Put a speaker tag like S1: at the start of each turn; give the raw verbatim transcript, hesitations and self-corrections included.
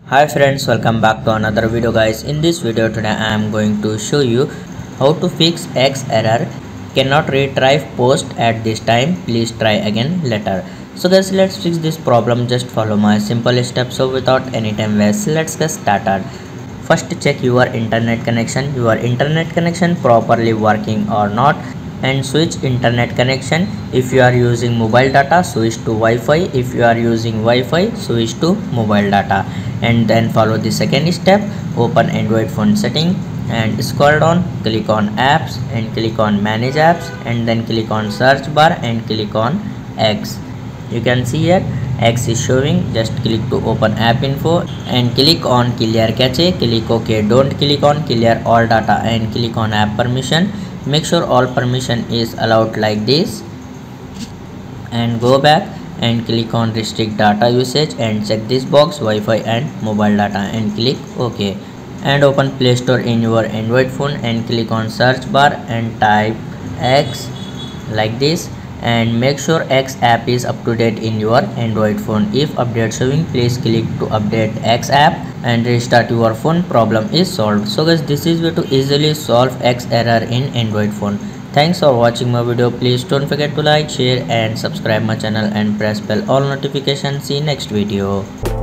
S1: Hi friends, welcome back to another video guys. In this video today I am going to show you how to fix X error. Cannot retrieve post at this time, please try again later. So guys, let's fix this problem. Just follow my simple steps. So without any time waste, let's get started. First, check your internet connection. Your internet connection properly working or not, and switch internet connection. If you are using mobile data, switch to Wi-Fi. If you are using Wi-Fi, switch to mobile data. And then follow the second step. Open Android phone setting and scroll down, click on apps and click on manage apps, and then click on search bar and click on X. You can see here X is showing. Just click to open app info and click on clear cache. Click OK. Don't click on clear all data and click on app permission. Make sure all permission is allowed like this, and go back and click on restrict data usage and check this box Wi-Fi and mobile data and click OK. And open Play Store in your Android phone and click on search bar and type X like this, and make sure X app is up to date in your Android phone. If update showing, please click to update X app and restart your phone. Problem is solved. So guys, this is way to easily solve X error in Android phone. Thanks for watching my video. Please don't forget to like, share and subscribe my channel and press bell all notifications. See you next video.